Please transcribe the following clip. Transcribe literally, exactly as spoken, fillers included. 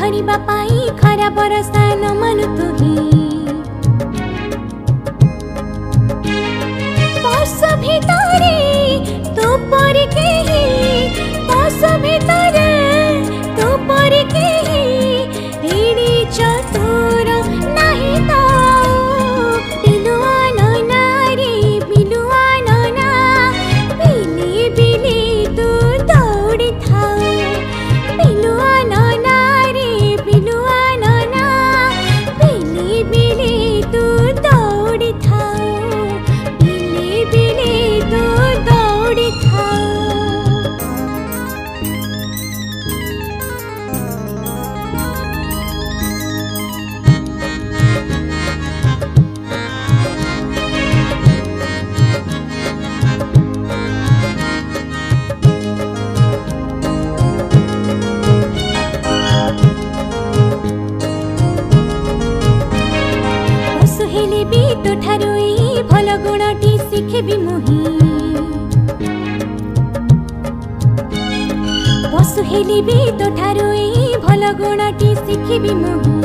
धरिबा पाई खरा बरसा न मानु तुही पस भितरे तो पर केही पस भितरे तो पर केही एडी चतुर नहीं तो पिलुआ नना रे पिलुआ नना बिली बिली तू दौड़ी थाओ पिलुआ नना रे पिलुआ नना बिली बिली तू दौड़ी थाओ बिली बिली तू दौड़ी थाओ। पशु भी तो ठारू भल गुणटी शिखेबी मुही पशु भी तो ठारू भल गुणटी शिखेबी मुही